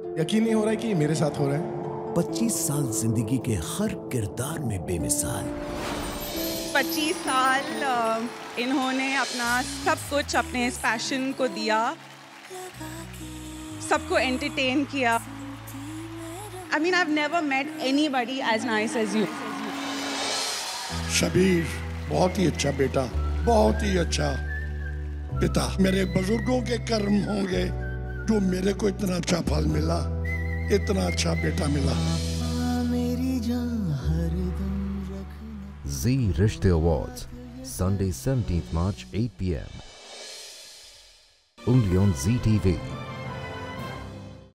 यकीन नहीं हो रहा है कि ये मेरे साथ हो रहा है। 25 साल जिंदगी के हर किरदार में बेमिसाल। 25 साल इन्होंने अपना सब कुछ अपने इस पैशन को दिया, सबको एंटरटेन किया। I mean, I've never met anybody as nice as you. Shabir बहुत ही अच्छा बेटा, बहुत ही अच्छा पिता। मेरे बुजुर्गों के कर्म होंगे जो मेरे को इतना अच्छा फल मिला, इतना अच्छा बेटा मिला। Zee Rishte Awards, Sunday 17th March 8 p.m. Only on Zee TV.